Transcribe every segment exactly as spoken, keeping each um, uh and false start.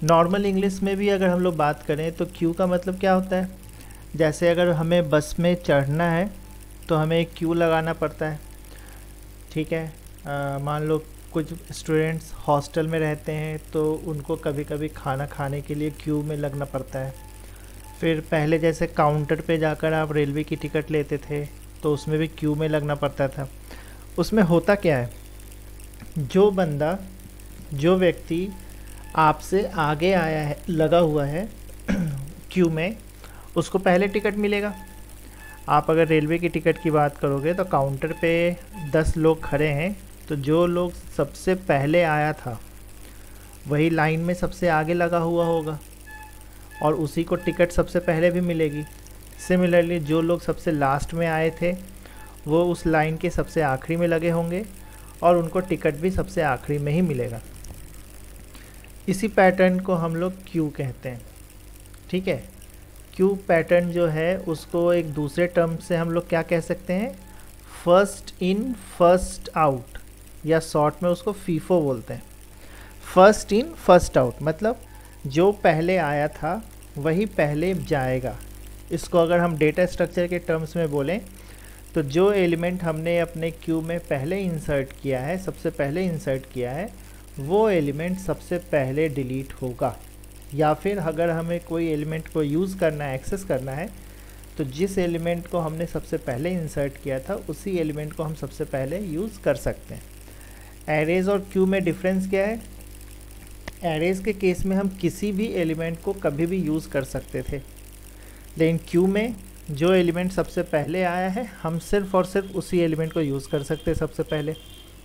Normal English में भी अगर हम लोग बात करें तो क्यू का मतलब क्या होता है, जैसे अगर हमें बस में चढ़ना है तो हमें एक क्यू लगाना पड़ता है। ठीक है, अ, मान लो कुछ स्टूडेंट्स हॉस्टल में रहते हैं तो उनको कभी कभी खाना खाने के लिए क्यू में लगना पड़ता है। फिर पहले जैसे काउंटर पे जाकर आप रेलवे की टिकट लेते थे तो उसमें भी क्यू में लगना पड़ता था। उसमें होता क्या है, जो बंदा जो व्यक्ति आपसे आगे आया है, लगा हुआ है क्यू में, उसको पहले टिकट मिलेगा। आप अगर रेलवे की टिकट की बात करोगे तो काउंटर पे दस लोग खड़े हैं, तो जो लोग सबसे पहले आया था वही लाइन में सबसे आगे लगा हुआ होगा और उसी को टिकट सबसे पहले भी मिलेगी। सिमिलरली जो लोग सबसे लास्ट में आए थे वो उस लाइन के सबसे आखिरी में लगे होंगे और उनको टिकट भी सबसे आखिरी में ही मिलेगा। इसी पैटर्न को हम लोग क्यू कहते हैं। ठीक है, क्यू पैटर्न जो है उसको एक दूसरे टर्म से हम लोग क्या कह सकते हैं, फर्स्ट इन फर्स्ट आउट, या शॉर्ट में उसको फीफो बोलते हैं। फर्स्ट इन फर्स्ट आउट मतलब जो पहले आया था वही पहले जाएगा। इसको अगर हम डेटा स्ट्रक्चर के टर्म्स में बोलें तो जो एलिमेंट हमने अपने क्यू में पहले इंसर्ट किया है, सबसे पहले इंसर्ट किया है, वो एलिमेंट सबसे पहले डिलीट होगा। या फिर अगर हमें कोई एलिमेंट को यूज़ करना है, एक्सेस करना है, तो जिस एलिमेंट को हमने सबसे पहले इंसर्ट किया था उसी एलिमेंट को हम सबसे पहले यूज़ कर सकते हैं। एरेज और क्यू में डिफरेंस क्या है, एरेज के केस में हम किसी भी एलिमेंट को कभी भी यूज़ कर सकते थे, लेकिन क्यू में जो एलिमेंट सबसे पहले आया है हम सिर्फ और सिर्फ उसी एलिमेंट को यूज़ कर सकते हैं सबसे पहले।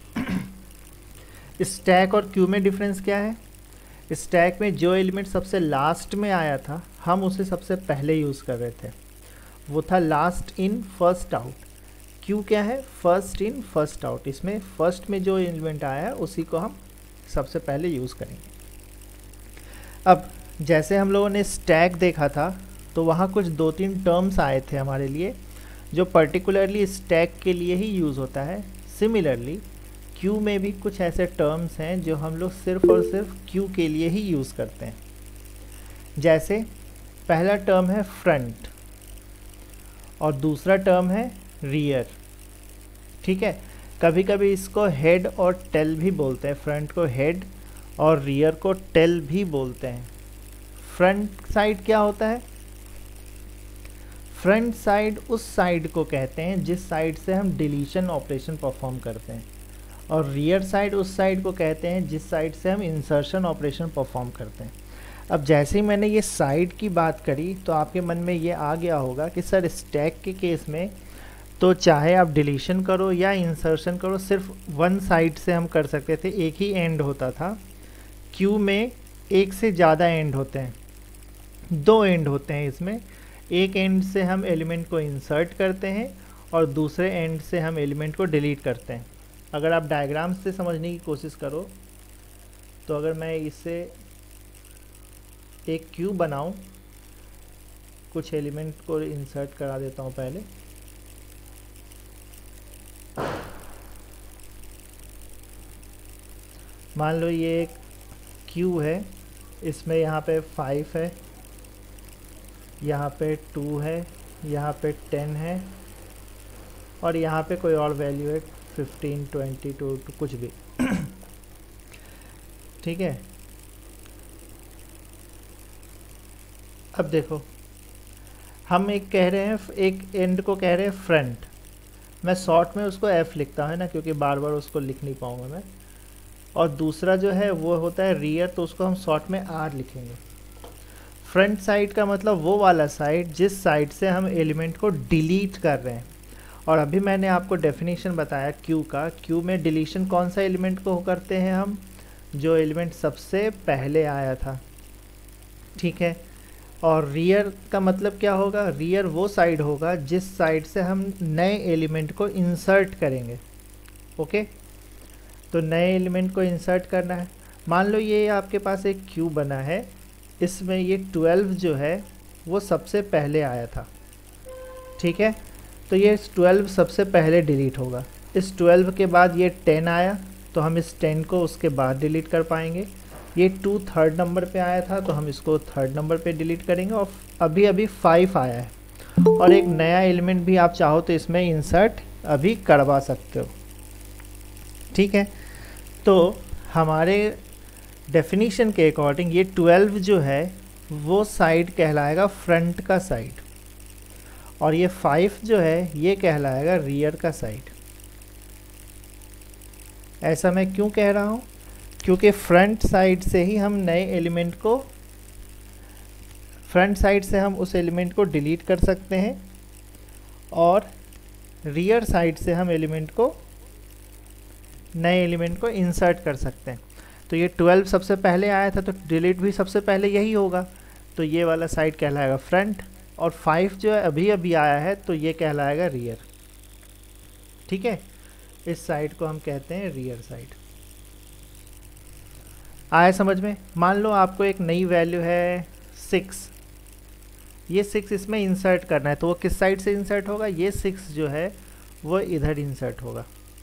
स्टैक और क्यू में डिफरेंस क्या है, स्टैक में जो एलिमेंट सबसे लास्ट में आया था हम उसे सबसे पहले यूज़ कर रहे थे, वो था last in first out. Queue क्या है, फर्स्ट इन फर्स्ट आउट, इसमें फर्स्ट में जो एलिमेंट आया है उसी को हम सबसे पहले यूज़ करेंगे। अब जैसे हम लोगों ने स्टैक देखा था तो वहाँ कुछ दो तीन टर्म्स आए थे हमारे लिए जो पर्टिकुलरली स्टैक के लिए ही यूज़ होता है। सिमिलरली क्यू में भी कुछ ऐसे टर्म्स हैं जो हम लोग सिर्फ और सिर्फ क्यू के लिए ही यूज़ करते हैं। जैसे पहला टर्म है फ्रंट और दूसरा टर्म है रियर। ठीक है, कभी कभी इसको हेड और टेल भी बोलते हैं, फ्रंट को हेड और रियर को टेल भी बोलते हैं। फ्रंट साइड क्या होता है, फ्रंट साइड उस साइड को कहते हैं जिस साइड से हम डिलीशन ऑपरेशन परफॉर्म करते हैं, और रियर साइड उस साइड को कहते हैं जिस साइड से हम इंसर्शन ऑपरेशन परफॉर्म करते हैं। अब जैसे ही मैंने ये साइड की बात करी तो आपके मन में ये आ गया होगा कि सर स्टैक के केस में तो चाहे आप डिलीशन करो या इंसर्शन करो सिर्फ वन साइड से हम कर सकते थे, एक ही एंड होता था। क्यू में एक से ज़्यादा एंड होते हैं, दो एंड होते हैं इसमें। एक एंड से हम एलिमेंट को इंसर्ट करते हैं और दूसरे एंड से हम एलिमेंट को डिलीट करते हैं। अगर आप डायग्राम से समझने की कोशिश करो तो अगर मैं इसे एक क्यू बनाऊं, कुछ एलिमेंट को इंसर्ट करा देता हूं पहले। मान लो ये एक क्यू है, इसमें यहाँ पे फाइव है, यहाँ पे टू है, यहाँ पे टेन है और यहाँ पे कोई और वैल्यू है फिफ्टीन, ट्वेंटी, टू, कुछ भी। ठीक है, अब देखो हम एक कह रहे हैं, एक एंड को कह रहे हैं फ्रंट, मैं शॉर्ट में उसको एफ लिखता हूँ ना, क्योंकि बार बार उसको लिख नहीं पाऊँगा मैं। और दूसरा जो है वो होता है रियर, तो उसको हम शॉर्ट में आर लिखेंगे। फ्रंट साइड का मतलब वो वाला साइड जिस साइड से हम एलिमेंट को डिलीट कर रहे हैं। और अभी मैंने आपको डेफिनेशन बताया क्यू का, क्यू में डिलीशन कौन सा एलिमेंट को करते हैं हम, जो एलिमेंट सबसे पहले आया था। ठीक है, और रियर का मतलब क्या होगा, रियर वो साइड होगा जिस साइड से हम नए एलिमेंट को इंसर्ट करेंगे। ओके, तो नए एलिमेंट को इंसर्ट करना है। मान लो ये आपके पास एक क्यू बना है, इसमें ये ट्वेल्व जो है वो सबसे पहले आया था। ठीक है, तो ये ट्वेल्व सबसे पहले डिलीट होगा। इस ट्वेल्व के बाद ये टेन आया तो हम इस टेन को उसके बाद डिलीट कर पाएंगे। ये टू थर्ड नंबर पे आया था तो हम इसको थर्ड नंबर पे डिलीट करेंगे, और अभी अभी फाइव आया है और एक नया एलिमेंट भी आप चाहो तो इसमें इंसर्ट अभी करवा सकते हो। ठीक है, तो हमारे डेफिनीशन के अकॉर्डिंग ये ट्वेल्व जो है वो साइड कहलाएगा फ्रंट का साइड, और ये फाइव जो है ये कहलाएगा रियर का साइड। ऐसा मैं क्यों कह रहा हूँ? क्योंकि फ्रंट साइड से ही हम नए एलिमेंट को फ्रंट साइड से हम उस एलिमेंट को डिलीट कर सकते हैं, और रियर साइड से हम एलिमेंट को नए एलिमेंट को इंसर्ट कर सकते हैं। तो ये ट्वेल्व सबसे पहले आया था तो डिलीट भी सबसे पहले यही होगा, तो ये वाला साइड कहलाएगा फ्रंट, और फाइव जो है अभी अभी आया है तो ये कहलाएगा रियर। ठीक है, इस साइड को हम कहते हैं रियर साइड। आया समझ में? मान लो आपको एक नई वैल्यू है सिक्स, ये सिक्स इसमें इंसर्ट करना है, तो वो किस साइड से इंसर्ट होगा? ये सिक्स जो है वो इधर इंसर्ट होगा।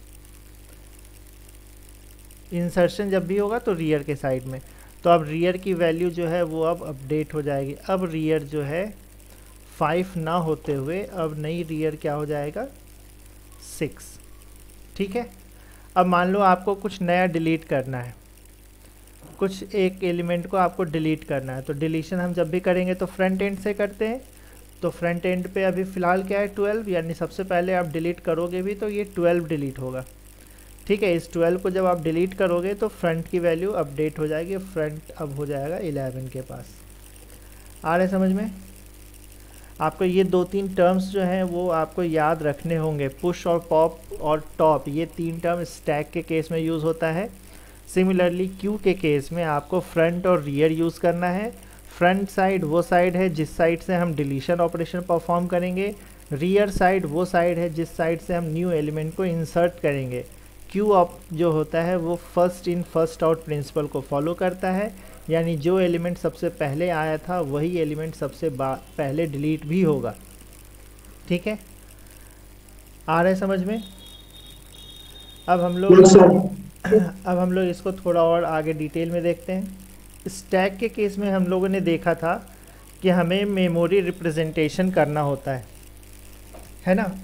इंसर्शन जब भी होगा तो रियर के साइड में, तो अब रियर की वैल्यू जो है वो अब अपडेट हो जाएगी। अब रियर जो है फाइव ना होते हुए अब नई रियर क्या हो जाएगा? सिक्स। ठीक है, अब मान लो आपको कुछ नया डिलीट करना है, कुछ एक एलिमेंट को आपको डिलीट करना है, तो डिलीशन हम जब भी करेंगे तो फ्रंट एंड से करते हैं। तो फ्रंट एंड पे अभी फ़िलहाल क्या है? ट्वेल्व, यानी सबसे पहले आप डिलीट करोगे भी तो ये ट्वेल्व डिलीट होगा। ठीक है, इस ट्वेल्व को जब आप डिलीट करोगे तो फ्रंट की वैल्यू अपडेट हो जाएगी, फ्रंट अब हो जाएगा इलेवन के पास। आ रहे समझ में? आपको ये दो तीन टर्म्स जो हैं वो आपको याद रखने होंगे। पुश और पॉप और टॉप, ये तीन टर्म स्टैक के केस में यूज़ होता है। सिमिलरली क्यू के केस में आपको फ्रंट और रियर यूज़ करना है। फ्रंट साइड वो साइड है जिस साइड से हम डिलीशन ऑपरेशन परफॉर्म करेंगे, रियर साइड वो साइड है जिस साइड से हम न्यू एलिमेंट को इंसर्ट करेंगे। क्यू ऑप जो होता है वो first in first out principle को फॉलो करता है, यानी जो एलिमेंट सबसे पहले आया था वही एलिमेंट सबसे पहले डिलीट भी होगा। ठीक है, आ रहा है समझ में? अब हम लोग अब हम लोग इसको थोड़ा और आगे डिटेल में देखते हैं। स्टैक के केस में हम लोगों ने देखा था कि हमें मेमोरी रिप्रेजेंटेशन करना होता है, है ना?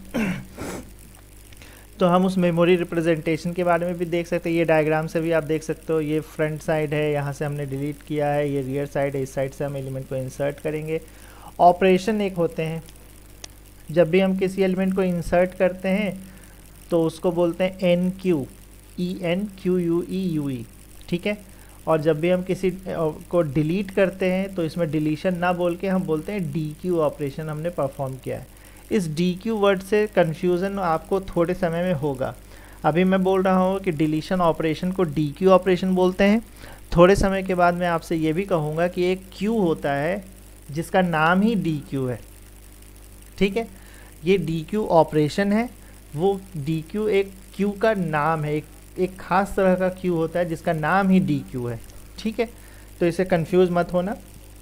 तो हम उस मेमोरी रिप्रेजेंटेशन के बारे में भी देख सकते हैं। ये डायग्राम से भी आप देख सकते हो, ये फ्रंट साइड है, यहाँ से हमने डिलीट किया है, ये रियर साइड है, इस साइड से हम एलिमेंट को इंसर्ट करेंगे। ऑपरेशन एक होते हैं, जब भी हम किसी एलिमेंट को इंसर्ट करते हैं तो उसको बोलते हैं enqueue, E N Q U E U E. ठीक है, और जब भी हम किसी को डिलीट करते हैं तो इसमें डिलीशन ना बोल के हम बोलते हैं डी क्यू ऑपरेशन हमने परफॉर्म किया है। इस डी क्यू वर्ड से कन्फ्यूज़न आपको थोड़े समय में होगा। अभी मैं बोल रहा हूँ कि डिलीशन ऑपरेशन को डी क्यू ऑपरेशन बोलते हैं, थोड़े समय के बाद मैं आपसे ये भी कहूँगा कि एक क्यू होता है जिसका नाम ही डी क्यू है। ठीक है, ये डी क्यू ऑपरेशन है, वो डी क्यू एक क्यू का नाम है, एक एक ख़ास तरह का क्यू होता है जिसका नाम ही डी क्यू है। ठीक है, तो इसे कंफ्यूज मत होना।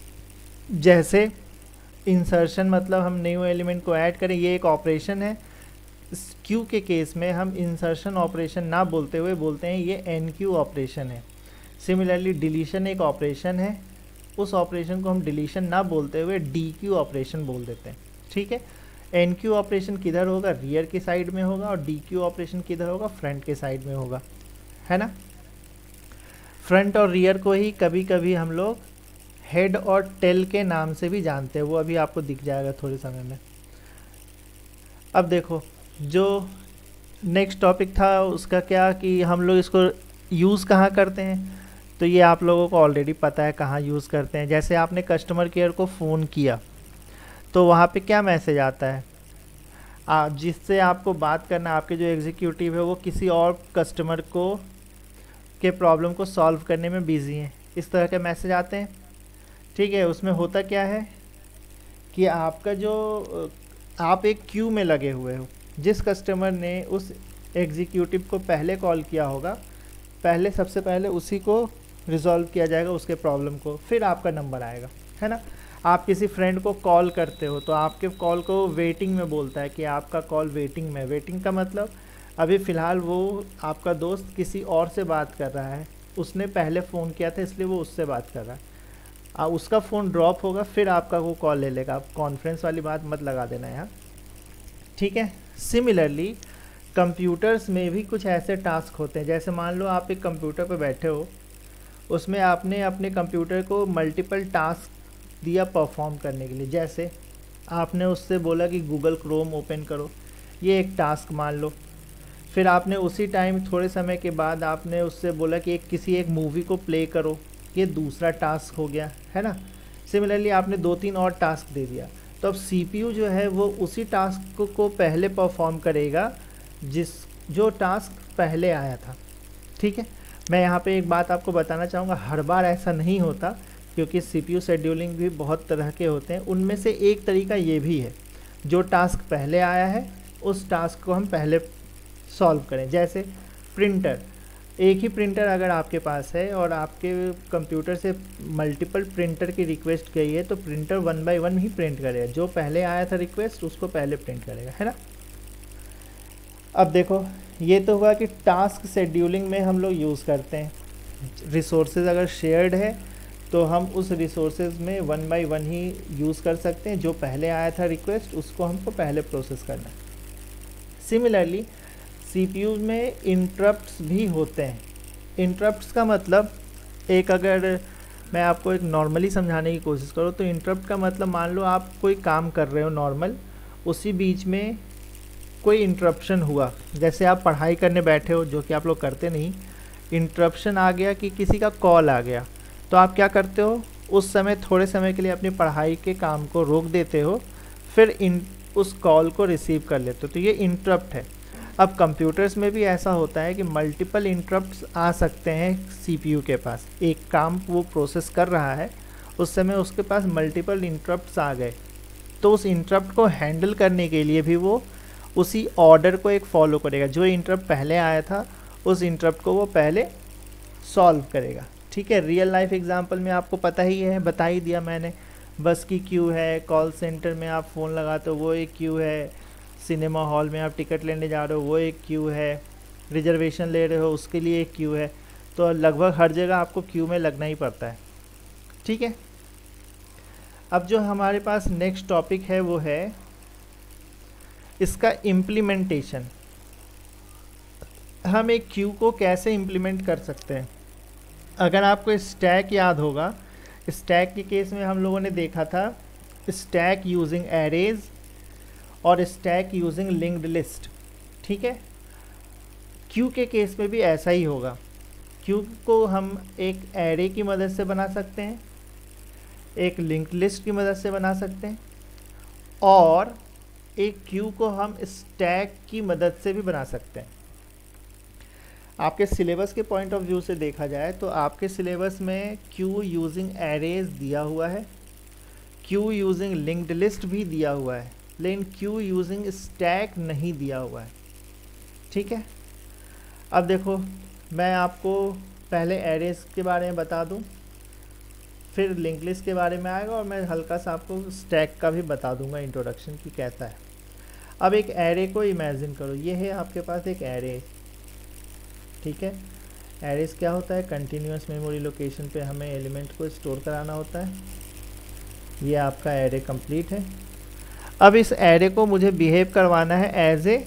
जैसे इंसर्शन मतलब हम न्यू एलिमेंट को ऐड करें, ये एक ऑपरेशन है। क्यू के केस में हम इंसर्शन ऑपरेशन ना बोलते हुए बोलते हैं ये एन क्यू ऑपरेशन है। सिमिलरली डिलीशन एक ऑपरेशन है, उस ऑपरेशन को हम डिलीशन ना बोलते हुए डी क्यू ऑपरेशन बोल देते हैं। ठीक है, एन क्यू ऑपरेशन किधर होगा? रियर की साइड में होगा, और डी क्यू ऑपरेशन किधर होगा? फ्रंट के साइड में होगा, है ना? फ्रंट और रियर को ही कभी कभी हम लोग हेड और टेल के नाम से भी जानते हैं, वो अभी आपको दिख जाएगा थोड़े समय में। अब देखो, जो नेक्स्ट टॉपिक था उसका क्या कि हम लोग इसको यूज़ कहाँ करते हैं, तो ये आप लोगों को ऑलरेडी पता है कहाँ यूज़ करते हैं। जैसे आपने कस्टमर केयर को फ़ोन किया तो वहाँ पे क्या मैसेज आता है? आ, जिससे आपको बात करना, आपके जो एग्जीक्यूटिव है वो किसी और कस्टमर को के प्रॉब्लम को सॉल्व करने में बिज़ी हैं, इस तरह के मैसेज आते हैं। ठीक है, उसमें होता क्या है कि आपका जो आप एक क्यू में लगे हुए हो, जिस कस्टमर ने उस एग्जीक्यूटिव को पहले कॉल किया होगा, पहले सबसे पहले उसी को रिजॉल्व किया जाएगा उसके प्रॉब्लम को, फिर आपका नंबर आएगा, है ना? आप किसी फ्रेंड को कॉल करते हो तो आपके कॉल को वेटिंग में बोलता है कि आपका कॉल वेटिंग में। वेटिंग का मतलब अभी फ़िलहाल वो आपका दोस्त किसी और से बात कर रहा है, उसने पहले फ़ोन किया था इसलिए वो उससे बात कर रहा है। आ, उसका फ़ोन ड्रॉप होगा फिर आपका वो कॉल ले लेगा। आप कॉन्फ्रेंस वाली बात मत लगा देना यहाँ, ठीक है। सिमिलरली कंप्यूटर्स में भी कुछ ऐसे टास्क होते हैं, जैसे मान लो आप एक कंप्यूटर पर बैठे हो, उसमें आपने अपने कंप्यूटर को मल्टीपल टास्क दिया परफॉर्म करने के लिए। जैसे आपने उससे बोला कि गूगल क्रोम ओपन करो, ये एक टास्क मान लो। फिर आपने उसी टाइम थोड़े समय के बाद आपने उससे बोला कि एक किसी एक मूवी को प्ले करो, ये दूसरा टास्क हो गया, है ना। सिमिलरली आपने दो तीन और टास्क दे दिया, तो अब सीपीयू जो है वो उसी टास्क को पहले परफॉर्म करेगा जिस जो टास्क पहले आया था, ठीक है। मैं यहाँ पे एक बात आपको बताना चाहूँगा, हर बार ऐसा नहीं होता क्योंकि सीपीयू शेड्यूलिंग भी बहुत तरह के होते हैं। उनमें से एक तरीका ये भी है, जो टास्क पहले आया है उस टास्क को हम पहले सॉल्व करें। जैसे प्रिंटर, एक ही प्रिंटर अगर आपके पास है और आपके कंप्यूटर से मल्टीपल प्रिंटर की रिक्वेस्ट गई है, तो प्रिंटर वन बाय वन ही प्रिंट करेगा, जो पहले आया था रिक्वेस्ट उसको पहले प्रिंट करेगा, है ना। अब देखो, ये तो हुआ कि टास्क शेड्यूलिंग में हम लोग यूज़ करते हैं। रिसोर्सेज अगर शेयर्ड है तो हम उस रिसोर्सेज में वन बाय वन ही यूज़ कर सकते हैं, जो पहले आया था रिक्वेस्ट उसको हमको पहले प्रोसेस करना है। सिमिलरली सीपीयू में इंटरप्ट्स भी होते हैं। इंटरप्ट्स का मतलब, एक अगर मैं आपको एक नॉर्मली समझाने की कोशिश करूँ तो इंटरप्ट का मतलब, मान लो आप कोई काम कर रहे हो नॉर्मल, उसी बीच में कोई इंटरप्शन हुआ, जैसे आप पढ़ाई करने बैठे हो, जो कि आप लोग करते नहीं, इंटरप्शन आ गया कि किसी का कॉल आ गया, तो आप क्या करते हो, उस समय थोड़े समय के लिए अपनी पढ़ाई के काम को रोक देते हो, फिर इन उस कॉल को रिसीव कर लेते हो, तो ये इंटरप्ट है। अब कंप्यूटर्स में भी ऐसा होता है कि मल्टीपल इंटरप्ट्स आ सकते हैं सीपीयू के पास। एक काम वो प्रोसेस कर रहा है, उस समय उसके पास मल्टीपल इंटरप्ट्स आ गए, तो उस इंटरप्ट को हैंडल करने के लिए भी वो उसी ऑर्डर को एक फॉलो करेगा। जो इंटरप्ट पहले आया था उस इंटरप्ट को वो पहले सॉल्व करेगा, ठीक है। रियल लाइफ एग्जांपल में आपको पता ही है, बता ही दिया मैंने, बस की क्यू है, कॉल सेंटर में आप फ़ोन लगाते हो वो एक क्यू है, सिनेमा हॉल में आप टिकट लेने जा रहे हो वो एक क्यू है, रिजर्वेशन ले रहे हो उसके लिए एक क्यू है। तो लगभग हर जगह आपको क्यू में लगना ही पड़ता है, ठीक है। अब जो हमारे पास नेक्स्ट टॉपिक है वो है इसका इम्प्लीमेंटेशन। हम एक क्यू को कैसे इम्प्लीमेंट कर सकते हैं। अगर आपको स्टैक याद होगा, स्टैक के केस में हम लोगों ने देखा था स्टैक यूजिंग एरेज और स्टैक यूजिंग लिंक्ड लिस्ट, ठीक है। क्यू के केस में भी ऐसा ही होगा। क्यू को हम एक एरे की मदद से बना सकते हैं, एक लिंक्ड लिस्ट की मदद से बना सकते हैं, और एक क्यू को हम स्टैक की मदद से भी बना सकते हैं। आपके सिलेबस के पॉइंट ऑफ व्यू से देखा जाए तो आपके सिलेबस में क्यू यूजिंग एरेज दिया हुआ है, क्यू यूजिंग लिंक्ड लिस्ट भी दिया हुआ है, लेकिन क्यू यूजिंग स्टैक नहीं दिया हुआ है, ठीक है। अब देखो, मैं आपको पहले एरेज के बारे में बता दूं, फिर लिंक्ड लिस्ट के बारे में आएगा, और मैं हल्का सा आपको स्टैक का भी बता दूंगा इंट्रोडक्शन की कैसा है। अब एक एरे को इमेजिन करो, ये है आपके पास एक एरे, ठीक है। एरेज क्या होता है, कंटिन्यूअस मेमोरी लोकेशन पे हमें एलिमेंट को स्टोर कराना होता है। ये आपका एरे कंप्लीट है। अब इस एरे को मुझे बिहेव करवाना है एज ए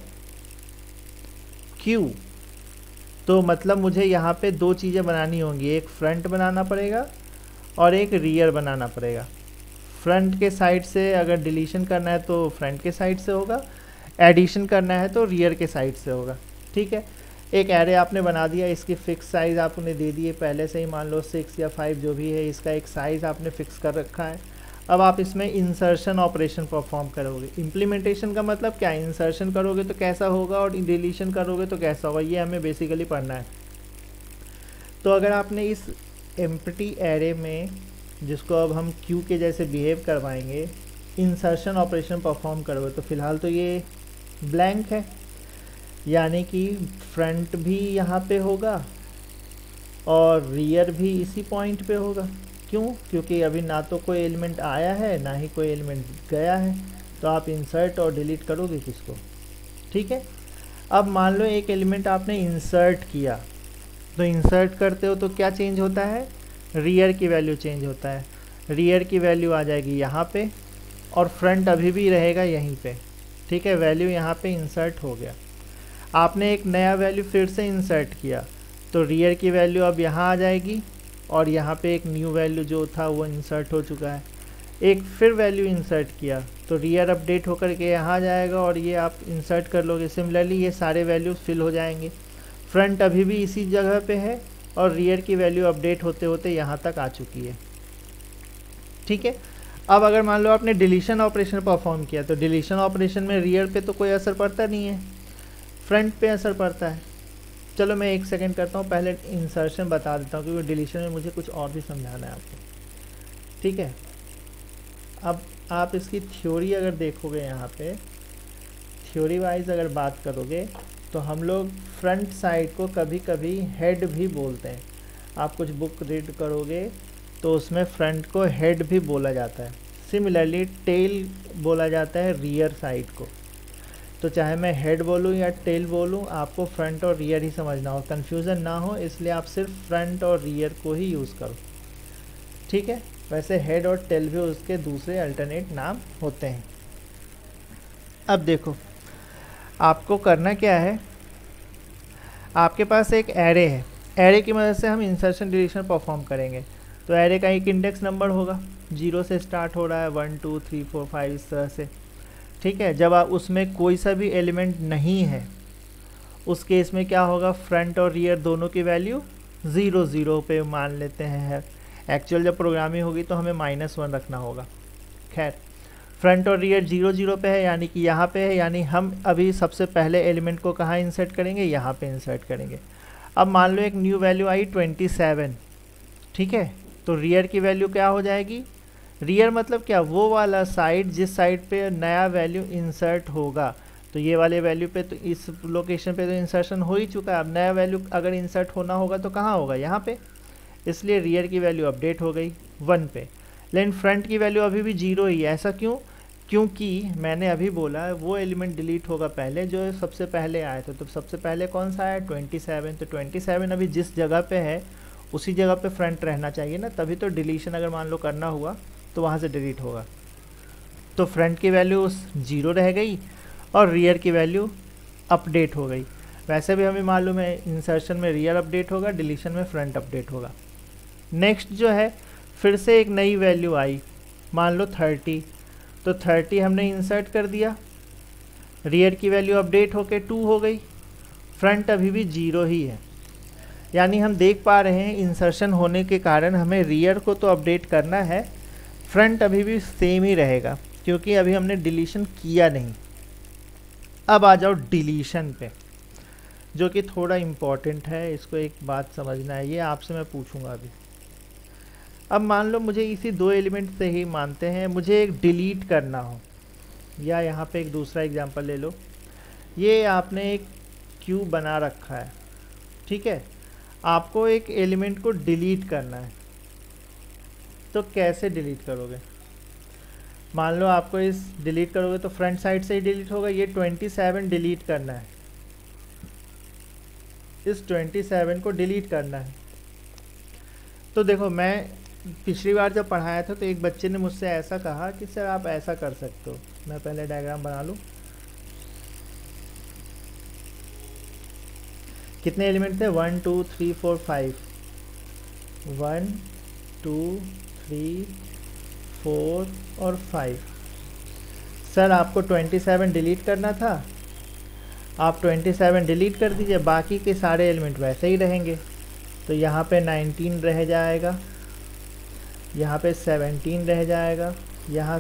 क्यू, तो मतलब मुझे यहाँ पे दो चीज़ें बनानी होंगी, एक फ्रंट बनाना पड़ेगा और एक रियर बनाना पड़ेगा। फ्रंट के साइड से अगर डिलीशन करना है तो फ्रंट के साइड से होगा, एडिशन करना है तो रियर के साइड से होगा, ठीक है। एक एरे आपने बना दिया, इसकी फिक्स साइज़ आपने दे दिए पहले से ही, मान लो सिक्स या फाइव जो भी है, इसका एक साइज़ आपने फिक्स कर रखा है। अब आप इसमें इंसर्शन ऑपरेशन परफॉर्म करोगे। इम्प्लीमेंटेशन का मतलब क्या, इंसर्शन करोगे तो कैसा होगा और डिलीशन करोगे तो कैसा होगा, ये हमें बेसिकली पढ़ना है। तो अगर आपने इस एम्प्टी एरे में, जिसको अब हम क्यू के जैसे बिहेव करवाएंगे, इंसर्शन ऑपरेशन परफॉर्म करोगे, तो फ़िलहाल तो ये ब्लैंक है, यानी कि फ्रंट भी यहाँ पे होगा और रियर भी इसी पॉइंट पे होगा। क्यों? क्योंकि अभी ना तो कोई एलिमेंट आया है ना ही कोई एलिमेंट गया है, तो आप इंसर्ट और डिलीट करोगे किसको, ठीक है। अब मान लो एक एलिमेंट आपने इंसर्ट किया, तो इंसर्ट करते हो तो क्या चेंज होता है, रियर की वैल्यू चेंज होता है। रियर की वैल्यू आ जाएगी यहाँ पे और फ्रंट अभी भी रहेगा यहीं पे, ठीक है। वैल्यू यहाँ पे इंसर्ट हो गया। आपने एक नया वैल्यू फिर से इंसर्ट किया तो रियर की वैल्यू अब यहाँ आ जाएगी और यहाँ पे एक न्यू वैल्यू जो था वो इंसर्ट हो चुका है। एक फिर वैल्यू इंसर्ट किया तो रियर अपडेट होकर के यहाँ आ जाएगा और ये आप इंसर्ट कर लोगे। सिमिलरली ये सारे वैल्यूज फिल हो जाएंगे। फ्रंट अभी भी इसी जगह पे है और रियर की वैल्यू अपडेट होते होते यहाँ तक आ चुकी है, ठीक है। अब अगर मान लो आपने डिलीशन ऑपरेशन परफॉर्म किया तो डिलीशन ऑपरेशन में रियर पे तो कोई असर पड़ता नहीं है, फ्रंट पे असर पड़ता है। चलो मैं एक सेकंड करता हूँ, पहले इंसर्शन बता देता हूँ क्योंकि डिलीशन में मुझे कुछ और भी समझाना है आपको, ठीक है। अब आप इसकी थ्योरी अगर देखोगे, यहाँ पे थ्योरी वाइज अगर बात करोगे तो हम लोग फ्रंट साइड को कभी कभी हेड भी बोलते हैं। आप कुछ बुक रीड करोगे तो उसमें फ्रंट को हेड भी बोला जाता है। सिमिलरली टेल बोला जाता है रियर साइड को। तो चाहे मैं हेड बोलूँ या टेल बोलूँ, आपको फ्रंट और रियर ही समझना हो, कन्फ्यूज़न ना हो, इसलिए आप सिर्फ फ्रंट और रियर को ही यूज़ करो, ठीक है। वैसे हेड और टेल भी उसके दूसरे अल्टरनेट नाम होते हैं। अब देखो आपको करना क्या है, आपके पास एक एरे है, एरे की मदद से हम इंसर्शन डिलीशन परफॉर्म करेंगे। तो एरे का एक इंडेक्स नंबर होगा, जीरो से स्टार्ट हो रहा है, one two three four five इस तरह से, ठीक है। जब आप उसमें कोई सा भी एलिमेंट नहीं है उस केस में क्या होगा, फ्रंट और रियर दोनों की वैल्यू ज़ीरो ज़ीरो पे मान लेते हैं। एक्चुअल जब प्रोग्रामिंग होगी तो हमें माइनस वन रखना होगा। खैर फ्रंट और रियर जीरो जीरो पे है, यानी कि यहाँ पे है, यानी हम अभी सबसे पहले एलिमेंट को कहाँ इंसर्ट करेंगे, यहाँ पे इंसर्ट करेंगे। अब मान लो एक न्यू वैल्यू आई ट्वेंटी सेवन, ठीक है। तो रियर की वैल्यू क्या हो जाएगी, रियर मतलब क्या, वो वाला साइड जिस साइड पे नया वैल्यू इंसर्ट होगा। तो ये वाले वैल्यू पे तो इस लोकेशन पे तो इंसर्शन हो ही चुका है। अब नया वैल्यू अगर इंसर्ट होना होगा तो कहाँ होगा, यहाँ पे, इसलिए रियर की वैल्यू अपडेट हो गई वन पे। लेकिन फ्रंट की वैल्यू अभी भी जीरो ही है। ऐसा क्यों, क्योंकि मैंने अभी बोला वो एलिमेंट डिलीट होगा पहले जो सबसे पहले आया था। तो सबसे पहले कौन सा आया, ट्वेंटी सेवन। तो ट्वेंटी सेवन अभी जिस जगह पे है उसी जगह पे फ्रंट रहना चाहिए ना, तभी तो डिलीशन अगर मान लो करना हुआ तो वहाँ से डिलीट होगा। तो फ्रंट की वैल्यू ज़ीरो रह गई और रियर की वैल्यू अपडेट हो गई। वैसे भी हमें मालूम है इंसर्शन में रियर अपडेट होगा, डिलीशन में फ्रंट अपडेट होगा। नेक्स्ट जो है फिर से एक नई वैल्यू आई, मान लो थर्टी। तो थर्टी हमने इंसर्ट कर दिया, रियर की वैल्यू अपडेट होके टू हो गई, फ्रंट अभी भी जीरो ही है। यानी हम देख पा रहे हैं इंसर्शन होने के कारण हमें रियर को तो अपडेट करना है, फ्रंट अभी भी सेम ही रहेगा क्योंकि अभी हमने डिलीशन किया नहीं। अब आ जाओ डिलीशन पे, जो कि थोड़ा इम्पॉर्टेंट है, इसको एक बात समझना है, ये आपसे मैं पूछूंगा अभी। अब मान लो मुझे इसी दो एलिमेंट से ही मानते हैं मुझे एक डिलीट करना हो, या यहाँ पे एक दूसरा एग्जांपल ले लो। ये आपने एक क्यू बना रखा है, ठीक है, आपको एक एलिमेंट को डिलीट करना है। तो कैसे डिलीट करोगे, मान लो आपको इस डिलीट करोगे तो फ्रंट साइड से ही डिलीट होगा। ये ट्वेंटी सेवन डिलीट करना है, इस ट्वेंटी सेवन को डिलीट करना है। तो देखो मैं पिछली बार जब पढ़ाया था तो एक बच्चे ने मुझसे ऐसा कहा कि सर आप ऐसा कर सकते हो। मैं पहले डायग्राम बना लूँ। कितने एलिमेंट थे, one two three four five, one two three four और फाइव। सर आपको ट्वेंटी सेवन डिलीट करना था, आप ट्वेंटी सेवन डिलीट कर दीजिए, बाकी के सारे एलिमेंट वैसे ही रहेंगे। तो यहाँ पे नाइनटीन रह जाएगा, यहाँ पे सेवनटीन रह जाएगा, यहाँ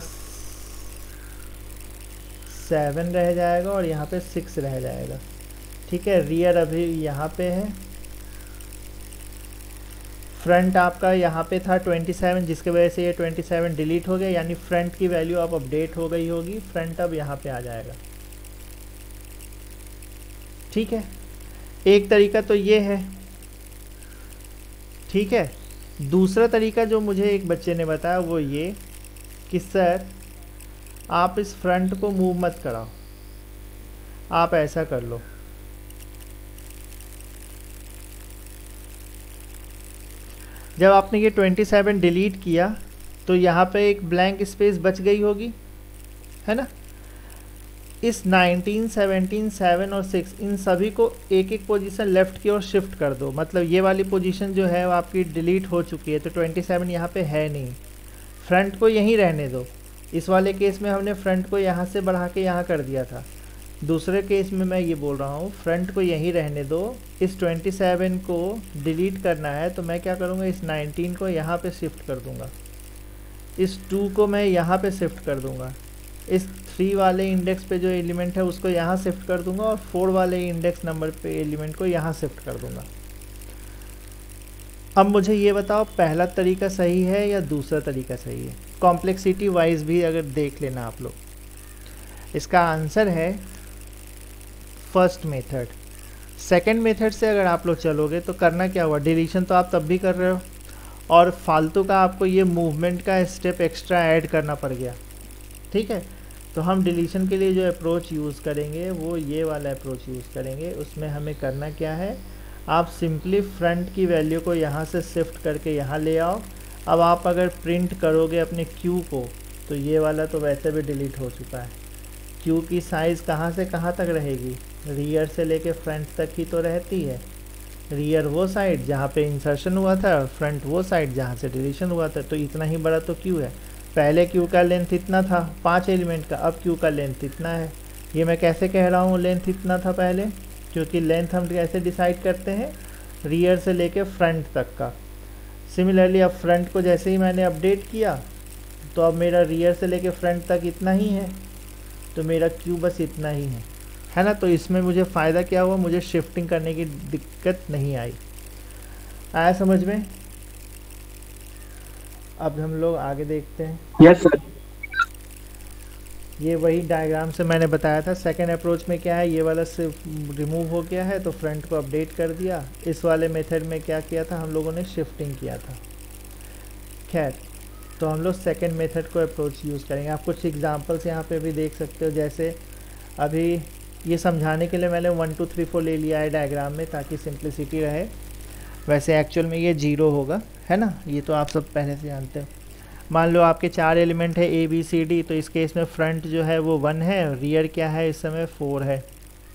सेवन रह जाएगा और यहाँ पे सिक्स रह जाएगा, ठीक है। रियर अभी यहाँ पे है, फ्रंट आपका यहाँ पे था ट्वेंटी सेवन, जिसके वजह से ये ट्वेंटी सेवन डिलीट हो गया, यानी फ्रंट की वैल्यू अब अपडेट हो गई होगी, फ्रंट अब यहाँ पे आ जाएगा, ठीक है। एक तरीका तो ये है, ठीक है। दूसरा तरीका जो मुझे एक बच्चे ने बताया वो ये कि सर आप इस फ्रंट को मूव मत कराओ, आप ऐसा कर लो, जब आपने ये ट्वेंटी सेवन डिलीट किया तो यहाँ पे एक ब्लैंक स्पेस बच गई होगी, है ना। इस नाइनटीन, सेवनटीन, सेवन और सिक्स इन सभी को एक एक पोजीशन लेफ़्ट की ओर शिफ्ट कर दो। मतलब ये वाली पोजीशन जो है वो आपकी डिलीट हो चुकी है, तो ट्वेंटी सेवन यहाँ पे है नहीं, फ्रंट को यहीं रहने दो। इस वाले केस में हमने फ्रंट को यहाँ से बढ़ा के यहाँ कर दिया था, दूसरे केस में मैं ये बोल रहा हूँ फ्रंट को यहीं रहने दो। इस ट्वेंटी सेवन को डिलीट करना है तो मैं क्या करूँगा, इस नाइनटीन को यहाँ पे शिफ्ट कर दूँगा, इस टू को मैं यहाँ पे शिफ्ट कर दूँगा, इस थ्री वाले इंडेक्स पे जो एलिमेंट है उसको यहाँ शिफ्ट कर दूँगा और फोर वाले इंडेक्स नंबर पे एलिमेंट को यहाँ शिफ्ट कर दूँगा। अब मुझे ये बताओ पहला तरीका सही है या दूसरा तरीका सही है। कॉम्प्लेक्सिटी वाइज भी अगर देख लेना आप लोग, इसका आंसर है फर्स्ट मेथड। सेकंड मेथड से अगर आप लोग चलोगे तो करना क्या हुआ, डिलीशन तो आप तब भी कर रहे हो और फालतू का आपको ये मूवमेंट का स्टेप एक्स्ट्रा ऐड करना पड़ गया, ठीक है। तो हम डिलीशन के लिए जो अप्रोच यूज़ करेंगे वो ये वाला अप्रोच यूज़ करेंगे। उसमें हमें करना क्या है, आप सिंपली फ्रंट की वैल्यू को यहाँ से शिफ्ट करके यहाँ ले आओ। अब आप अगर प्रिंट करोगे अपने क्यू को तो ये वाला तो वैसे भी डिलीट हो चुका है। क्यू की साइज़ कहाँ से कहाँ तक रहेगी, रियर से लेके फ्रंट तक ही तो रहती है। रियर वो साइड जहाँ पे इंसर्शन हुआ था और फ्रंट वो साइड जहाँ से डिलीशन हुआ था, तो इतना ही बड़ा तो क्यू है। पहले क्यू का लेंथ इतना था पाँच एलिमेंट का, अब क्यू का लेंथ इतना है। ये मैं कैसे कह रहा हूँ लेंथ इतना था पहले, क्योंकि लेंथ हम कैसे डिसाइड करते हैं, रियर से लेके फ्रंट तक का। सिमिलरली अब फ्रंट को जैसे ही मैंने अपडेट किया तो अब मेरा रियर से लेके फ्रंट तक इतना ही है, तो मेरा क्यू बस इतना ही है, है ना। तो इसमें मुझे फ़ायदा क्या हुआ, मुझे शिफ्टिंग करने की दिक्कत नहीं आई। आया समझ में। अब हम लोग आगे देखते हैं। Yes sir. ये वही डायग्राम से मैंने बताया था। सेकेंड अप्रोच में क्या है, ये वाला सिर्फ रिमूव हो गया है तो फ्रंट को अपडेट कर दिया। इस वाले मेथड में क्या किया था, हम लोगों ने शिफ्टिंग किया था। खैर, तो हम लोग सेकेंड मेथड को अप्रोच यूज़ करेंगे। आप कुछ एग्जांपल्स यहाँ पे भी देख सकते हो। जैसे अभी ये समझाने के लिए मैंने वन टू थ्री फोर ले लिया है डायग्राम में, ताकि सिंप्लिसिटी रहे। वैसे एक्चुअल में ये जीरो होगा, है ना, ये तो आप सब पहले से जानते हो। मान लो आपके चार एलिमेंट है ए बी सी डी, तो इस केस में फ्रंट जो है वो वन है, रियर क्या है इस समय फोर है।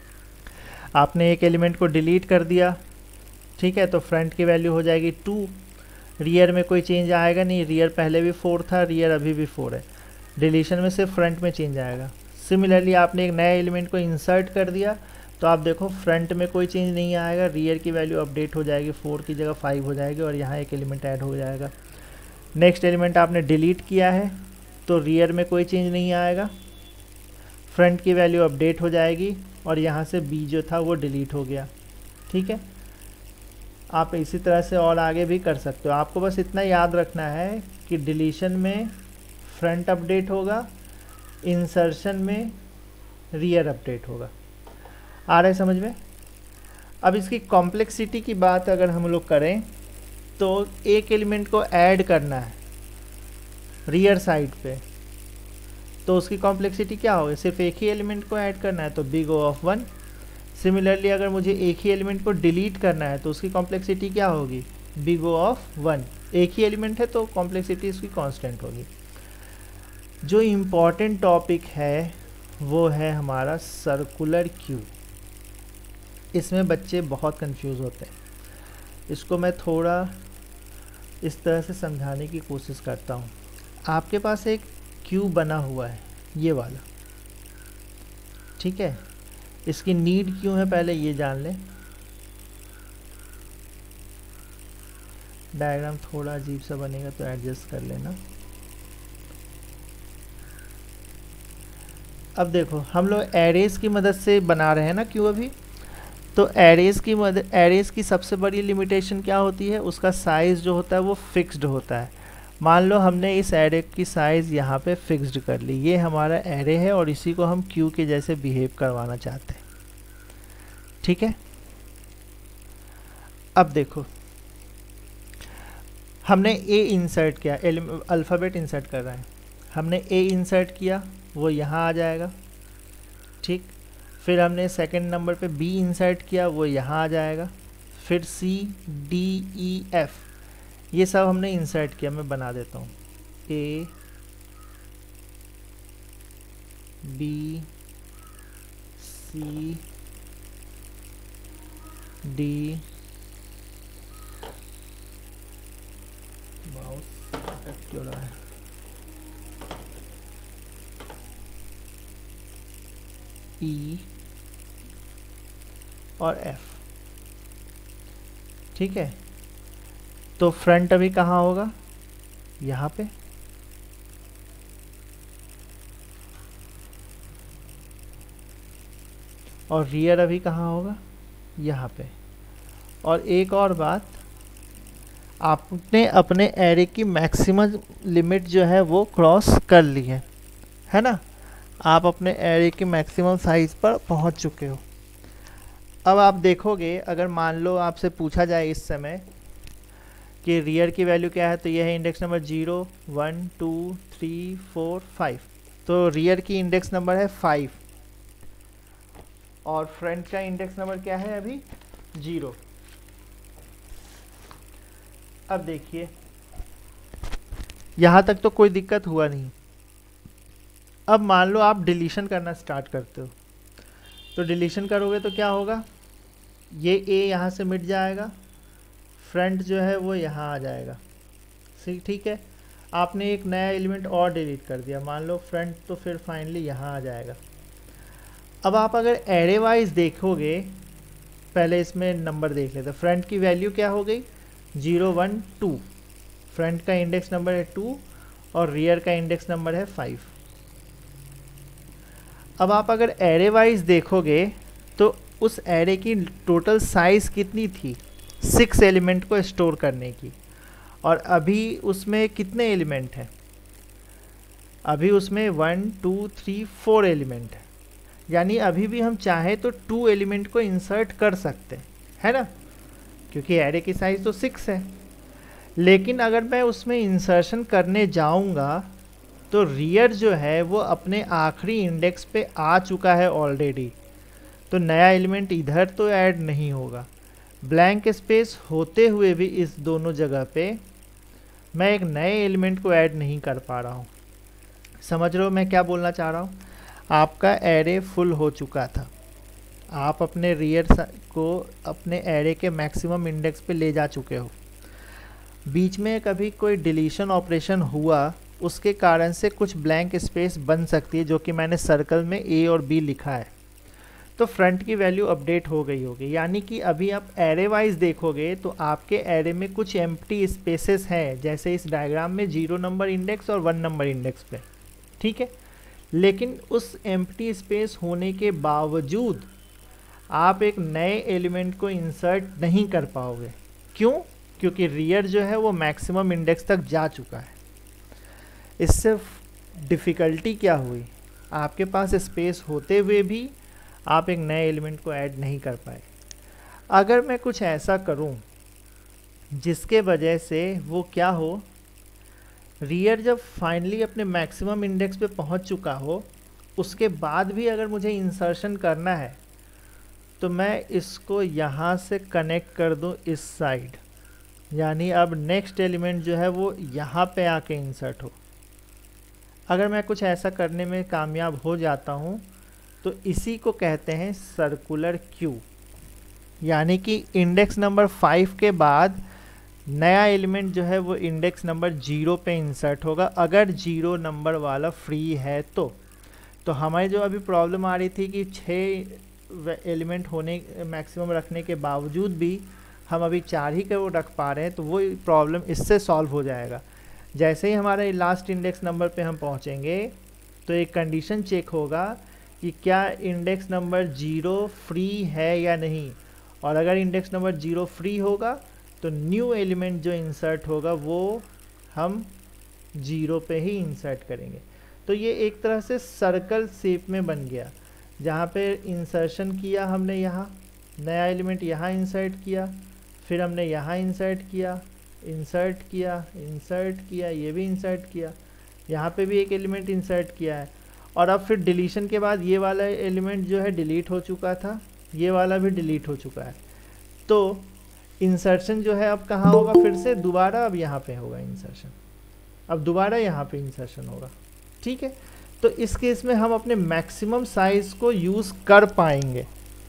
आपने एक एलिमेंट को डिलीट कर दिया, ठीक है, तो फ्रंट की वैल्यू हो जाएगी टू, रियर में कोई चेंज आएगा नहीं, रियर पहले भी फोर था, रियर अभी भी फोर है। डिलीशन में सिर्फ फ्रंट में चेंज आएगा। सिमिलरली आपने एक नया एलिमेंट को इंसर्ट कर दिया तो आप देखो फ्रंट में कोई चेंज नहीं आएगा, रियर की वैल्यू अपडेट हो जाएगी, फोर की जगह फाइव हो जाएगी और यहाँ एक एलिमेंट ऐड हो जाएगा। नेक्स्ट एलिमेंट आपने डिलीट किया है तो रियर में कोई चेंज नहीं आएगा, फ्रंट की वैल्यू अपडेट हो जाएगी और यहाँ से बी जो था वो डिलीट हो गया, ठीक है। आप इसी तरह से और आगे भी कर सकते हो। आपको बस इतना याद रखना है कि डिलीशन में फ्रंट अपडेट होगा, इंसर्शन में रियर अपडेट होगा। आ रहा है समझ में। अब इसकी कॉम्प्लेक्सिटी की बात अगर हम लोग करें तो एक एलिमेंट को ऐड करना है रियर साइड पे, तो उसकी कॉम्प्लेक्सिटी क्या होगी, सिर्फ एक ही एलिमेंट को ऐड करना है तो big O of one. Similarly अगर मुझे एक ही एलिमेंट को डिलीट करना है तो उसकी कॉम्प्लेक्सिटी क्या होगी, बिग ओ ऑफ वन। एक ही एलिमेंट है तो कॉम्प्लेक्सिटी इसकी कांस्टेंट होगी। जो इम्पॉर्टेंट टॉपिक है वो है हमारा सर्कुलर क्यू। इसमें बच्चे बहुत कंफ्यूज होते हैं। इसको मैं थोड़ा इस तरह से समझाने की कोशिश करता हूँ। आपके पास एक क्यू बना हुआ है ये वाला, ठीक है, इसकी नीड क्यों है पहले ये जान लें। डायग्राम थोड़ा अजीब सा बनेगा तो एडजस्ट कर लेना। अब देखो हम लोग एरेज की मदद से बना रहे हैं ना क्यू अभी, तो एरेज की मदद एरेज की सबसे बड़ी लिमिटेशन क्या होती है, उसका साइज़ जो होता है वो फिक्स्ड होता है। मान लो हमने इस एरे की साइज़ यहाँ पे फिक्स्ड कर ली, ये हमारा एरे है और इसी को हम क्यू के जैसे बिहेव करवाना चाहते हैं, ठीक है। अब देखो हमने ए इंसर्ट किया, अल्फ़ाबेट इंसर्ट कर रहे हैं, हमने ए इंसर्ट किया वो यहाँ आ जाएगा, ठीक। फिर हमने सेकंड नंबर पे बी इंसर्ट किया वो यहाँ आ जाएगा, फिर सी डी ई एफ ये सब हमने इंसर्ट किया। मैं बना देता हूँ A B C D, mouse अटक क्यों रहा है, ई और एफ। ठीक है, तो फ्रंट अभी कहाँ होगा, यहाँ पे, और रियर अभी कहाँ होगा, यहाँ पे। और एक और बात, आपने अपने एरे की मैक्सिमम लिमिट जो है वो क्रॉस कर ली है, है ना। आप अपने एरे की मैक्सिमम साइज पर पहुंच चुके हो। अब आप देखोगे, अगर मान लो आपसे पूछा जाए इस समय कि रियर की वैल्यू क्या है, तो यह है index number zero one two three four five. तो रियर की इंडेक्स नंबर है फाइव और फ्रंट का इंडेक्स नंबर क्या है अभी, जीरो। अब देखिए, यहाँ तक तो कोई दिक्कत हुआ नहीं। अब मान लो आप डिलीशन करना स्टार्ट करते हो, तो डिलीशन करोगे तो क्या होगा, ये ए यहाँ से मिट जाएगा, फ्रंट जो है वो यहाँ आ जाएगा। ठीक है, आपने एक नया एलिमेंट और डिलीट कर दिया, मान लो फ्रंट, तो फिर फाइनली यहाँ आ जाएगा। अब आप अगर एरे वाइज देखोगे, पहले इसमें नंबर देख लेते। फ्रंट की वैल्यू क्या हो गई, जीरो वन टू, फ्रंट का इंडेक्स नंबर है टू और रियर का इंडेक्स नंबर है फाइव। अब आप अगर एरे वाइज देखोगे तो उस एरे की टोटल साइज कितनी थी, सिक्स एलिमेंट को स्टोर करने की, और अभी उसमें कितने एलिमेंट हैं, अभी उसमें one two three four element है। यानी अभी भी हम चाहे तो टू एलिमेंट को इंसर्ट कर सकते हैं, है ना, क्योंकि एरे की साइज तो सिक्स है। लेकिन अगर मैं उसमें इंसर्शन करने जाऊंगा तो रियर जो है वो अपने आखिरी इंडेक्स पे आ चुका है ऑलरेडी, तो नया एलिमेंट इधर तो ऐड नहीं होगा। ब्लैंक स्पेस होते हुए भी इस दोनों जगह पे मैं एक नए एलिमेंट को ऐड नहीं कर पा रहा हूँ। समझ रहे हो मैं क्या बोलना चाह रहा हूँ। आपका एरे फुल हो चुका था, आप अपने रियर को अपने एरे के मैक्सिमम इंडेक्स पे ले जा चुके हो। बीच में कभी कोई डिलीशन ऑपरेशन हुआ, उसके कारण से कुछ ब्लैंक स्पेस बन सकती है, जो कि मैंने सर्कल में ए और बी लिखा है। तो फ्रंट की वैल्यू अपडेट हो गई होगी, यानी कि अभी आप एरे वाइज देखोगे तो आपके एरे में कुछ एम्प्टी स्पेसेस हैं, जैसे इस डायग्राम में जीरो नंबर इंडेक्स और वन नंबर इंडेक्स पे। ठीक है, लेकिन उस एम्प्टी स्पेस होने के बावजूद आप एक नए एलिमेंट को इंसर्ट नहीं कर पाओगे। क्यों? क्योंकि रियर जो है वो मैक्सिमम इंडेक्स तक जा चुका है। इससे डिफ़िकल्टी क्या हुई, आपके पास स्पेस होते हुए भी आप एक नए एलिमेंट को ऐड नहीं कर पाए। अगर मैं कुछ ऐसा करूं जिसके वजह से वो क्या हो, रियर जब फाइनली अपने मैक्सिमम इंडेक्स पे पहुंच चुका हो, उसके बाद भी अगर मुझे इंसर्शन करना है तो मैं इसको यहाँ से कनेक्ट कर दूं इस साइड, यानी अब नेक्स्ट एलिमेंट जो है वो यहाँ पे आके इंसर्ट हो। अगर मैं कुछ ऐसा करने में कामयाब हो जाता हूँ तो इसी को कहते हैं सर्कुलर क्यू, यानी कि इंडेक्स नंबर फाइव के बाद नया एलिमेंट जो है वो इंडेक्स नंबर जीरो पे इंसर्ट होगा, अगर जीरो नंबर वाला फ्री है तो। तो हमारी जो अभी प्रॉब्लम आ रही थी कि छः एलिमेंट होने मैक्सिमम रखने के बावजूद भी हम अभी चार ही को रख पा रहे हैं, तो वो प्रॉब्लम इससे सॉल्व हो जाएगा। जैसे ही हमारे लास्ट इंडेक्स नंबर पे हम पहुंचेंगे तो एक कंडीशन चेक होगा कि क्या इंडेक्स नंबर जीरो फ्री है या नहीं, और अगर इंडेक्स नंबर जीरो फ्री होगा तो न्यू एलिमेंट जो इंसर्ट होगा वो हम जीरो पे ही इंसर्ट करेंगे। तो ये एक तरह से सर्कल शेप में बन गया, जहाँ पे इंसर्शन किया हमने, यहाँ नया एलिमेंट यहाँ इंसर्ट किया, फिर हमने यहाँ इंसर्ट किया, इंसर्ट किया, इंसर्ट किया, ये भी इंसर्ट किया, यहाँ पे भी एक एलिमेंट इंसर्ट किया है, और अब फिर डिलीशन के बाद ये वाला एलिमेंट जो है डिलीट हो चुका था, ये वाला भी डिलीट हो चुका है। तो इंसर्शन जो है अब कहाँ होगा, फिर से दोबारा अब यहाँ पे होगा इंसर्शन, अब दोबारा यहाँ पे इंसर्शन होगा। ठीक है, तो इस केस में हम अपने मैक्सिमम साइज को यूज़ कर पाएंगे।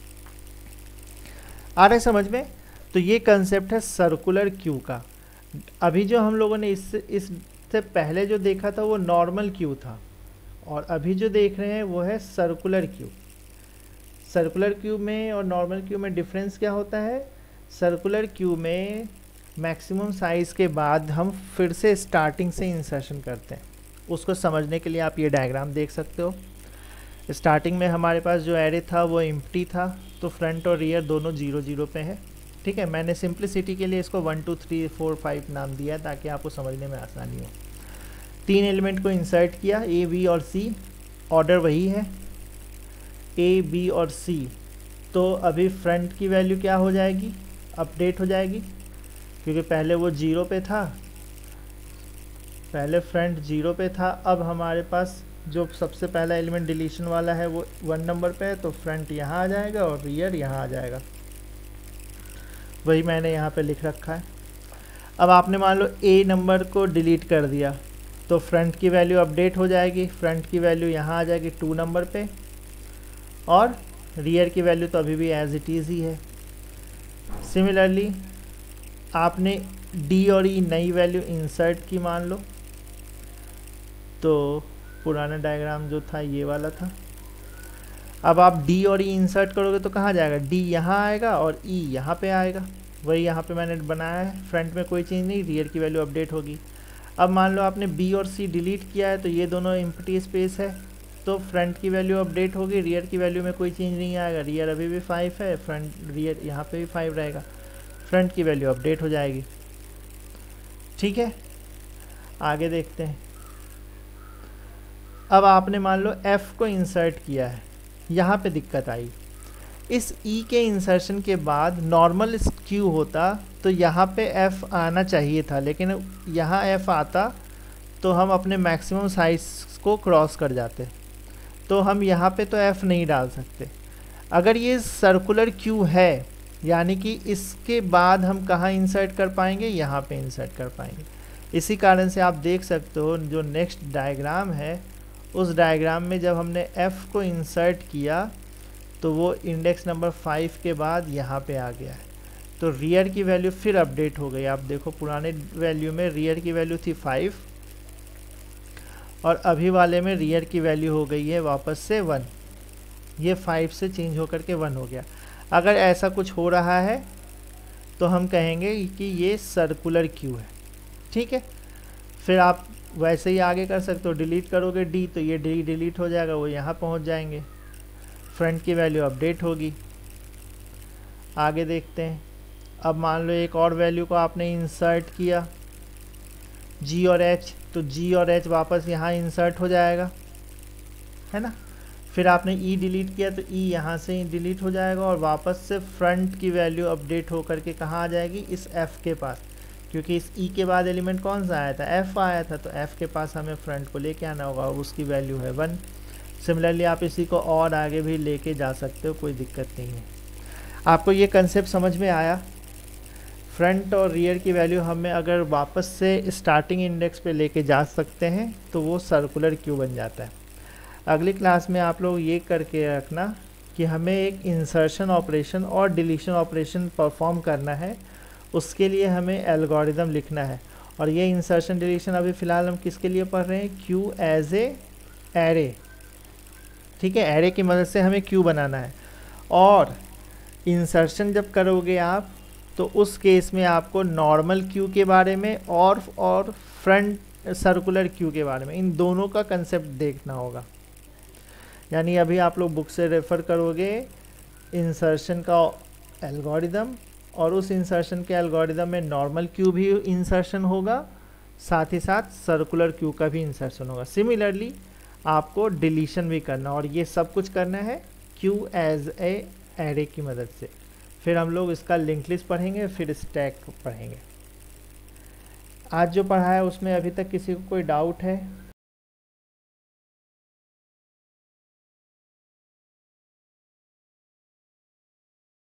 आ रहा है समझ में? तो ये कंसेप्ट है सर्कुलर क्यू का। अभी जो हम लोगों ने इससे इससे पहले जो देखा था वो नॉर्मल क्यू था, और अभी जो देख रहे हैं वो है सर्कुलर क्यू। सर्कुलर क्यू में और नॉर्मल क्यू में डिफरेंस क्या होता है? सर्कुलर क्यू में मैक्सिमम साइज़ के बाद हम फिर से स्टार्टिंग से इंसर्शन करते हैं। उसको समझने के लिए आप ये डायग्राम देख सकते हो। स्टार्टिंग में हमारे पास जो एरे था वो एम्प्टी था, तो फ्रंट और रियर दोनों जीरो जीरो पे है। ठीक है, मैंने सिंप्लिसिटी के लिए इसको one two three four five नाम दिया है ताकि आपको समझने में आसानी हो। तीन एलिमेंट को इंसर्ट किया, ए बी और सी, ऑर्डर वही है ए बी और सी। तो अभी फ्रंट की वैल्यू क्या हो जाएगी, अपडेट हो जाएगी, क्योंकि पहले वो जीरो पे था, पहले फ्रंट जीरो पे था। अब हमारे पास जो सबसे पहला एलिमेंट डिलीशन वाला है वो वन नंबर पे है, तो फ्रंट यहाँ आ जाएगा और रियर यहाँ आ जाएगा। वही मैंने यहाँ पे लिख रखा है। अब आपने मान लो ए नंबर को डिलीट कर दिया, तो फ्रंट की वैल्यू अपडेट हो जाएगी, फ्रंट की वैल्यू यहाँ आ जाएगी टू नंबर पे, और रियर की वैल्यू तो अभी भी एज इट इज़ ही है। सिमिलरली आपने डी और ई नई वैल्यू इंसर्ट की मान लो, तो पुराना डायग्राम जो था ये वाला था। अब आप डी और ई इंसर्ट करोगे तो कहाँ जाएगा, डी यहाँ आएगा और ई यहाँ पे आएगा। वही यहाँ पे मैंने बनाया है, फ्रंट में कोई चेंज नहीं, रियर की वैल्यू अपडेट होगी। अब मान लो आपने बी और सी डिलीट किया है, तो ये दोनों एम्प्टी स्पेस है, तो फ्रंट की वैल्यू अपडेट होगी, रियर की वैल्यू में कोई चेंज नहीं आएगा। रियर अभी भी फाइव है, फ्रंट रियर यहाँ पे भी फाइव रहेगा, फ्रंट की वैल्यू अपडेट हो जाएगी। ठीक है, आगे देखते हैं। अब आपने मान लो F को इंसर्ट किया है, यहाँ पे दिक्कत आई। इस E के इंसर्शन के बाद नॉर्मल क्यू होता तो यहाँ पे F आना चाहिए था, लेकिन यहाँ F आता तो हम अपने मैक्सिमम साइज को क्रॉस कर जाते, तो हम यहाँ पे तो F नहीं डाल सकते। अगर ये सर्कुलर क्यू है, यानी कि इसके बाद हम कहाँ इंसर्ट कर पाएंगे, यहाँ पे इंसर्ट कर पाएंगे। इसी कारण से आप देख सकते हो जो नेक्स्ट डायग्राम है, उस डायग्राम में जब हमने F को इंसर्ट किया तो वो इंडेक्स नंबर फाइव के बाद यहाँ पे आ गया है, तो रियर की वैल्यू फिर अपडेट हो गई। आप देखो पुराने वैल्यू में रियर की वैल्यू थी फाइव, और अभी वाले में रियर की वैल्यू हो गई है वापस से वन। ये फाइव से चेंज होकर के वन हो गया। अगर ऐसा कुछ हो रहा है तो हम कहेंगे कि ये सर्कुलर क्यू है। ठीक है, फिर आप वैसे ही आगे कर सकते हो, डिलीट करोगे डी तो ये डी डिलीट हो जाएगा, वो यहाँ पहुँच जाएंगे, फ्रंट की वैल्यू अपडेट होगी। आगे देखते हैं। अब मान लो एक और वैल्यू को आपने इंसर्ट किया, जी और एच, तो जी और एच वापस यहाँ इंसर्ट हो जाएगा, है ना। फिर आपने ई डिलीट किया तो ई यहाँ से ही डिलीट हो जाएगा, और वापस से फ्रंट की वैल्यू अपडेट होकर के कहाँ आ जाएगी, इस एफ़ के पास, क्योंकि इस ई के बाद एलिमेंट कौन सा आया था, एफ़ आया था, तो एफ़ के पास हमें फ्रंट को लेके आना होगा, और उसकी वैल्यू है वन। सिमिलरली आप इसी को और आगे भी लेके जा सकते हो, कोई दिक्कत नहीं है। आपको ये कंसेप्ट समझ में आया? फ्रंट और रियर की वैल्यू हमें अगर वापस से स्टार्टिंग इंडेक्स पे लेके जा सकते हैं तो वो सर्कुलर क्यू बन जाता है। अगली क्लास में आप लोग ये करके रखना कि हमें एक इंसर्शन ऑपरेशन और डिलीशन ऑपरेशन परफॉर्म करना है, उसके लिए हमें एल्गोरिदम लिखना है। और ये इंसर्शन डिलीशन अभी फ़िलहाल हम किसके लिए पढ़ रहे हैं, क्यू एज ए एरे। ठीक है, एरे की मदद से हमें क्यू बनाना है। और इंसर्शन जब करोगे आप तो उस केस में आपको नॉर्मल क्यू के बारे में और और फ्रंट सर्कुलर क्यू के बारे में, इन दोनों का कंसेप्ट देखना होगा। यानी अभी आप लोग बुक से रेफ़र करोगे इंसर्शन का एल्गोरिदम, और उस इंसर्शन के एल्गोरिदम में नॉर्मल क्यू भी इंसर्शन होगा, साथ ही साथ सर्कुलर क्यू का भी इंसर्शन होगा। सिमिलरली आपको डिलीशन भी करना, और ये सब कुछ करना है क्यू एज ए एरे की मदद से। फिर हम लोग इसका लिंक लिस्ट पढ़ेंगे, फिर स्टैक पढ़ेंगे। आज जो पढ़ा है उसमें अभी तक किसी को कोई डाउट है?